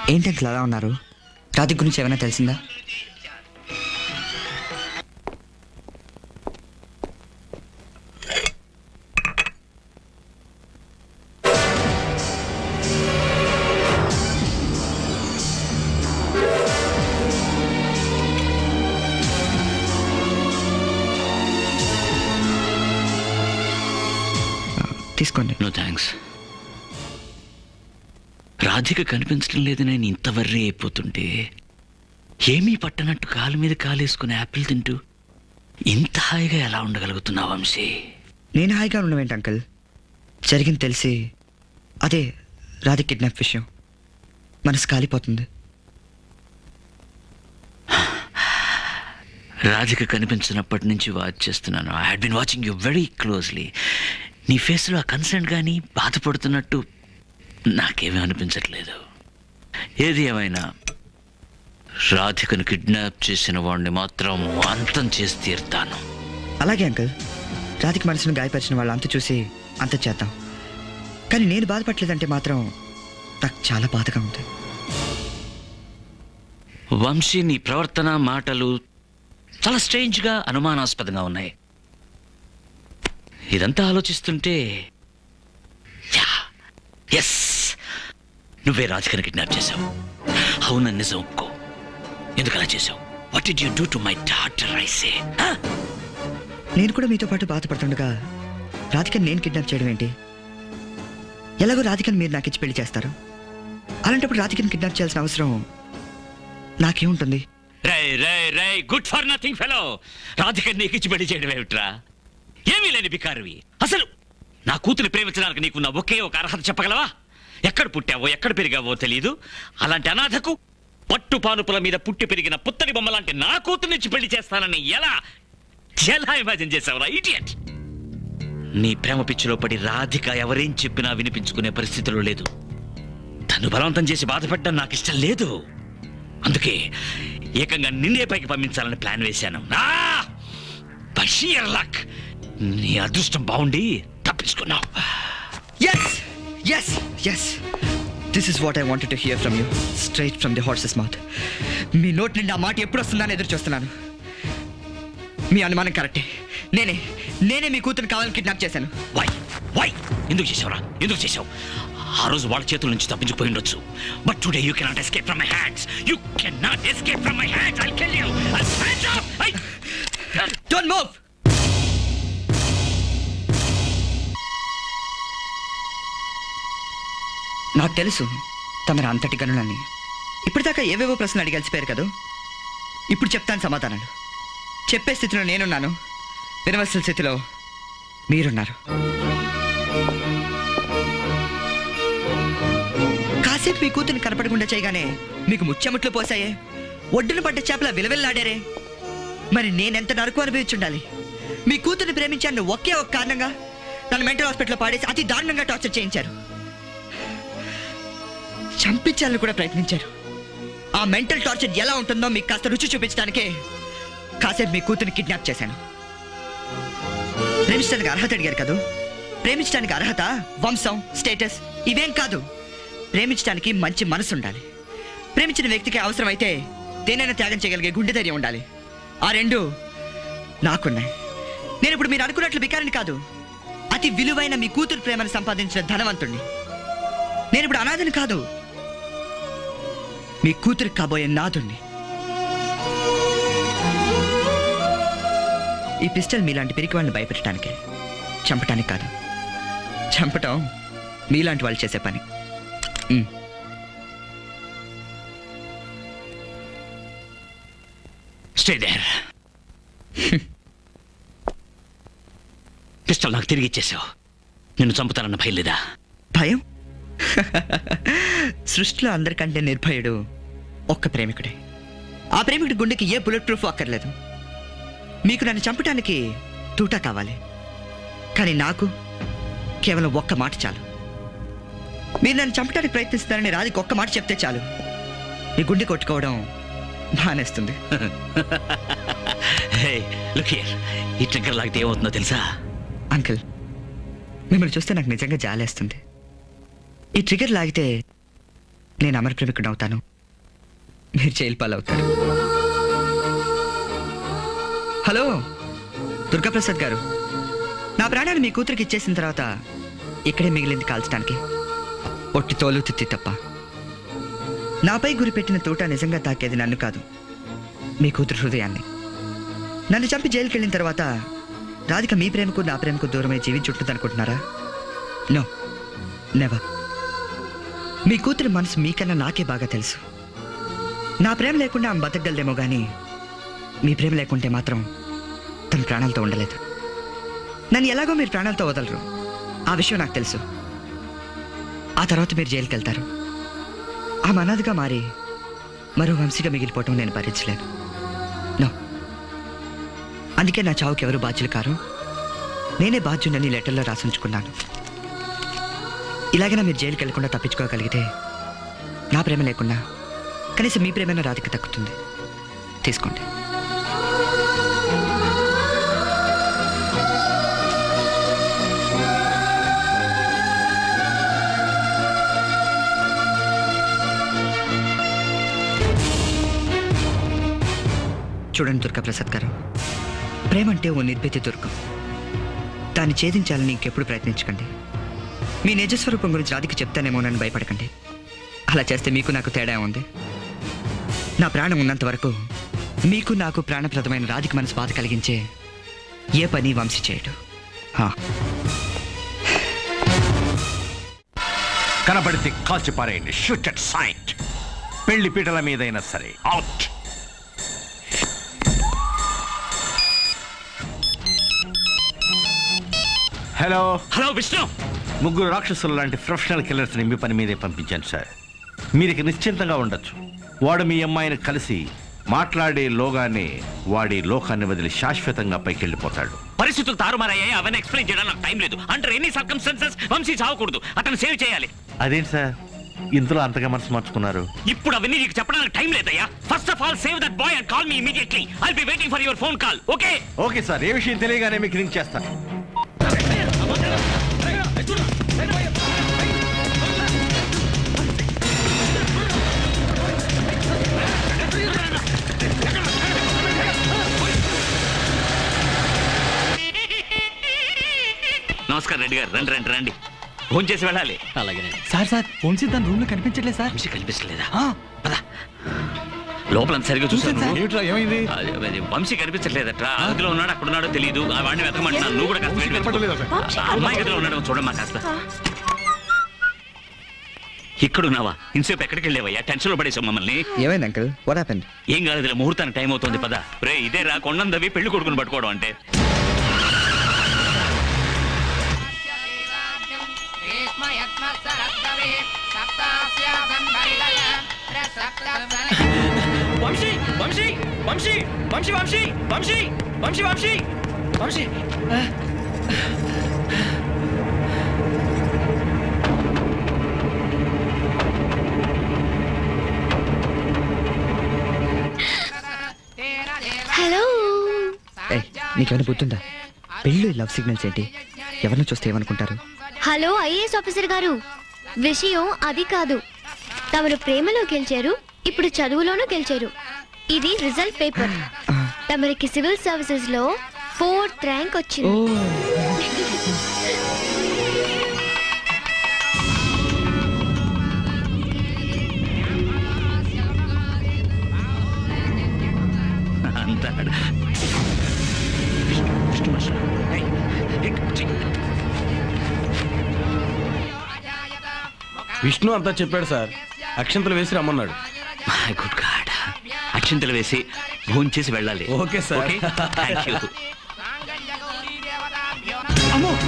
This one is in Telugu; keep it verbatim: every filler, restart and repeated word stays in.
ఏంటి అంకుల్ అలా ఉన్నారు? రాధిక గురించి ఏమైనా తెలిసిందా? తీసుకోండి. No thanks. రాధిక కనిపించడం లేదు. నేను ఇంత వర్రీ అయిపోతుంటే ఏమీ పట్టనట్టు కాలు మీద కాలేసుకుని యాపిల్ తింటూ ఇంత హాయిగా ఎలా ఉండగలుగుతున్నావు వంశీ? నేను హాయిగా ఉండవేంటి అంకుల్? జరిగింది తెలిసి అదే రాధిక కిడ్నాప్ విషయం మనసు కాలిపోతుంది. రాధిక కనిపించినప్పటి నుంచి వాచ్ చేస్తున్నాను. I had been watching you very closely. నీ ఫేస్లో ఆ కన్సర్న్ కానీ బాధపడుతున్నట్టు నాకేమీ అనిపించట్లేదు. ఏది ఏమైనా రాధికను కిడ్నాప్ చేసిన వాడిని మాత్రం అంతం చేసి తీరుతాను. అలాగే అంకుల్. రాధిక మనసును గాయపరిచిన వాళ్ళు అంత చూసి అంత చేద్దాం. కానీ నేను బాధపడలేదంటే మాత్రం నాకు చాలా బాధగా ఉంది. వంశీ, నీ ప్రవర్తన మాటలు చాలా స్ట్రేంజ్గా అనుమానాస్పదంగా ఉన్నాయి. ఇదంతా ఆలోచిస్తుంటే ఎస్, నువ్వే రాధికను కిడ్నాప్ చేశావు. అవునని నిజం ఒప్పుకో. ఎందుకు అలా చేశావు? What did you do to my daughter? I say. నేను కూడా మీతో పాటు బాధపడుతుండగా రాధికను నేను కిడ్నాప్ చేయడం ఏంటి? ఎలాగో రాధికను మీరు నాకు ఇచ్చి పెళ్లి చేస్తారు. అలాంటప్పుడు రాధికను కిడ్నాప్ చేయాల్సిన అవసరం నాకేముంటుంది? రై రై రై గుడ్ ఫర్ నథింగ్ ఫెలో. రాధికను నీకు ఇచ్చి పెళ్లి చేయడం ఏమిట్రా? ఏమీ లేని బికారువి. అసలు నా కూతురు ప్రేమించడానికి నీకున్న ఒకే ఒక అర్హత చెప్పగలవా? ఎక్కడ పుట్టావో ఎక్కడ పెరిగావో తెలీదు. అలాంటి అనాథకు పట్టు పానుపుల మీద పుట్టి పెరిగిన పుత్తడి బొమ్మ లాంటి నా కూతురు నుంచి పెళ్లి చేస్తానని ఎలా ఎలా ఇమాజిన్ చేసావురా ఇడియట్? నీ ప్రేమ పిచ్చిలో పడి రాధిక ఎవరేం చెప్పినా వినిపించుకునే పరిస్థితిలో లేదు. తను బలవంతం చేసి బాధపడడం నాకు ఇష్టం లేదు. అందుకే ఏకంగా నిన్నే పైకి పంపించాలని ప్లాన్ వేశాను. బషీర్ లక్, నీ అదృష్టం బాగుండి తప్పించుకున్నావు. Yes! Yes! Yes! This is what I wanted to hear from you. Straight from the horse's mouth. మీ నోటి నుండి ఆ మాట ఎప్పుడు వస్తుందని ఎదురు చూస్తున్నాను. మీ అనుమానం కరెక్టే. నేనే నేనే మీ కూతురు కావాలని కిడ్నాప్ చేశాను. వై వై ఎందుకు చేసావురా? ఎందుకు చేసావు? ఆ రోజు వాళ్ళ చేతుల నుంచి తప్పించుకుపోయి ఉండొచ్చు. But today you cannot escape from my hands. You cannot escape from my hands. I'll kill you. Don't move! నాకు తెలుసు తమరు అంతటి గనులని. ఇప్పటిదాకా ఏవేవో ప్రశ్నలు అడిగి కలిసిపోయారు కదా. ఇప్పుడు చెప్తాను సమాధానాలు. చెప్పే స్థితిలో నేనున్నాను, వినవలసిన స్థితిలో మీరున్నారు. కాసేపు మీ కూతురిని కనపడకుండా చేయగానే మీకు ముచ్చెముట్లు పోసాయే, ఒడ్డున పడ్డ చేపల విలవిల్లాడారే. మరి నేనెంత నరకు అనుభవించుండాలి? మీ కూతురిని ప్రేమించాను ఒకే ఒక కారణంగా నన్ను మెంటల్ హాస్పిటల్లో పాడేసి అతి దారుణంగా టార్చర్ చేయించారు. చంపించాలని కూడా ప్రయత్నించారు. ఆ మెంటల్ టార్చర్ ఎలా ఉంటుందో మీకు కాస్త రుచి చూపించడానికే కాసేపు మీ కూతురిని కిడ్నాప్ చేశాను. ప్రేమించడానికి అర్హత అడిగారు కదా. ప్రేమించడానికి అర్హత, వంశం, స్టేటస్ ఇవేం కాదు. ప్రేమించడానికి మంచి మనసు ఉండాలి. ప్రేమించిన వ్యక్తికి అవసరమైతే దేనైనా త్యాగం చేయగలిగే గుండె ధైర్యం ఉండాలి. ఆ రెండు నాకున్నాయి. నేను ఇప్పుడు మీరు అనుకున్నట్లు బికారిని కాదు, అతి విలువైన మీ కూతురు ప్రేమను సంపాదించిన ధనవంతుణ్ణి. నేను ఇప్పుడు అనాథని కాదు, మీ కూతురికి కాబోయే నాథుణ్ణి. ఈ పిస్టల్ మీలాంటి పిరికి వాళ్ళని భయపెట్టడానికే, చంపటానికి కాదు. చంపటం మీలాంటి వాళ్ళు చేసే పని. Stay there. పిస్టల్ నాకు తిరిగి ఇచ్చేసావు. నిన్ను చంపుతానన్న భయం లేదా? భయం? సృష్టిలో అందరికంటే నిర్భయుడు ఒక్క ప్రేమికుడే. ఆ ప్రేమికుడి గుండెకి ఏ బుల్లెట్ ప్రూఫ్ అక్కర్లేదు. మీకు నన్ను చంపటానికి తూటా కావాలి, కానీ నాకు కేవలం ఒక్క మాట చాలు. మీరు నన్ను చంపడానికి ప్రయత్నిస్తారని రాధికి ఒక్క మాట చెప్తే చాలు, మీ గుండె కొట్టుకోవడం మానేస్తుంది. ఈ ట్రిగ్గర్ లాగితే ఏమవుతుందో తెలుసా? అంకుల్, మిమ్మల్ని చూస్తే నాకు నిజంగా జాలేస్తుంది. ఈ ట్రిగ్గర్ లాగితే నేను అమర ప్రేమికుడు అవుతాను, మీరు జైలు పాలవుతారు. హలో దుర్గాప్రసాద్ గారు, నా ప్రాణాన్ని మీ కూతురికి ఇచ్చేసిన తర్వాత ఇక్కడే మిగిలింది కాల్చడానికి, ఒట్టి తోలు తిత్తి తప్ప. నాపై గురిపెట్టిన తోట నిజంగా తాకేది నన్ను కాదు, మీ కూతురు హృదయాన్ని. నన్ను చంపి జైలుకి వెళ్ళిన తర్వాత రాధిక మీ ప్రేమకు నా ప్రేమకు దూరమై జీవించుంటుందనుకుంటున్నారా? No, never. మీ కూతురి మనసు మీకన్నా నాకే బాగా తెలుసు. నా ప్రేమ లేకుండా ఆమె బతకగలదేమో కానీ మీ ప్రేమ లేకుంటే మాత్రం తన ప్రాణాలతో ఉండలేదు. నన్ను ఎలాగో మీరు ప్రాణాలతో వదలరు, ఆ విషయం నాకు తెలుసు. ఆ తర్వాత మీరు జైలుకి వెళ్తారు. ఆ అనాథగా మారి మరో వంశీగా మిగిలిపోవటం నేను భరించలేను. నో, అందుకే నా చావుకి ఎవరు బాధ్యులు కారు, నేనే బాధ్యునని లెటర్లో రాసించుకున్నాను. ఇలాగైనా మీరు జైలుకి వెళ్లకుండా తప్పించుకోగలిగితే నా ప్రేమ లేకుండా కనీసం మీ ప్రేమైనా రాధిక దక్కుతుంది. తీసుకోండి. చూడండి దుర్గాప్రసాద్ గారు, ప్రేమ అంటే ఓ నిర్భీతి దుర్గం. దాన్ని ఛేదించాలని ఇంకెప్పుడు ప్రయత్నించకండి. మీ నిజస్వరూపం గురించి రాధిక చెప్తానేమోనని భయపడకండి. అలా చేస్తే మీకు నాకు తేడా ఉంది. నా ప్రాణం ఉన్నంత వరకు మీకు నాకు ప్రాణప్రదమైన రాధిక మనసు బాధ కలిగించే ఏ పని వంశీ చేయడు. కనబడితే కాల్చి పారేయండి. Shoot at site. పెళ్లి పీటల మీదైనా సరే. అవుట్. హలో హలో విష్ణు, ముగ్గురు రాక్షసులు లాంటి ప్రొఫెషనల్ కిల్లర్స్ని మీ పని మీదే పంపించాను సార్. మీరు ఇక నిశ్చింతంగా ఉండొచ్చు. వాడు మీ అమ్మాయిని కలిసి మాట్లాడే లోగానే వాడి లోకాన్ని వదిలి శాశ్వతంగా పైకి వెళ్ళిపోతాడు. పరిస్థితులు తారుమారయ్యాయి, అవన్నీ ఎక్స్ప్లెయిన్ చేయడానికి నాకు టైం లేదు. అంటారు ఎనీ సర్కమ్స్టాన్సెస్ వంశీ చావకూడదు, అతను సేవ్ చేయాలి. అదేంటి సార్ ఇందులో అంతగా మనసు మార్చుకున్నారు? ఇప్పుడు అవన్నీ నీకు చెప్పడానికి టైం లేదయ్యా. First of all save that boy and call me immediately. I will be waiting for your phone call. Okay okay sir, ఏ విషయం తెలియగానే మీకు లింక్ చేస్తాను. నమస్కారం రెడ్డి గారు, రండి రండి రండి, ఫోన్ చేసి వెళ్ళాలి. అలాగే సార్. సార్ వంశీ తన రూమ్ లో కనిపించట్లేదు సార్. వంశీ కనిపిస్తలేదా? లోపల సరిగ్గా చూసాను. వంశీ కనిపించట్లేదట్రా. అందులో ఉన్నాడు, అక్కడ ఉన్నాడో తెలియదు. ఆ వాడిని వెతకమంటున్నాను, నువ్వు కూడా కాస్త అమ్మాయి గదిలో ఉన్నాడు చూడమ్మా కాస్త. ఇక్కడున్నావా? ఇంతసేపు ఎక్కడికి వెళ్ళేవయ్యా? టెన్షన్ లో పడేసాం మమ్మల్ని. ఏమైంది అంకుల్? What happened? ఏం కాదు, ముహూర్తానికి టైం అవుతుంది పద. రే ఇదే రా కొండందవి పెళ్లి కొడుకుని పట్టుకోవడం అంటే. వంశీ వంశీ వంశీ వంశీ వంశీ వంశీ వంశీ వంశీ వంశీ హలో. నీకేమైనా గుర్తుందా? పెళ్ళి లవ్ సిగ్నల్స్ ఏంటి? ఎవరిని చూస్తే ఏమనుకుంటారు? హలో ఐఏఎస్ ఆఫీసర్ గారు, విషయం అది కాదు. తమరు ప్రేమలో గెలిచారు, ఇప్పుడు చదువులోనూ గెలిచారు. ఇది రిజల్ట్ పేపర్. తమరికి సివిల్ సర్వీసెస్ లో ఫోర్త్ ర్యాంక్ వచ్చింది. విష్ణు అంతా చెప్పాడు సార్. అక్షంతలు వేసి రమ్మన్నాడు. మై గుడ్ గాడ్, అక్షంతలు వేసి భోజనం చేసి వెళ్ళాలి. Okay sir. Thank you. అమ్మో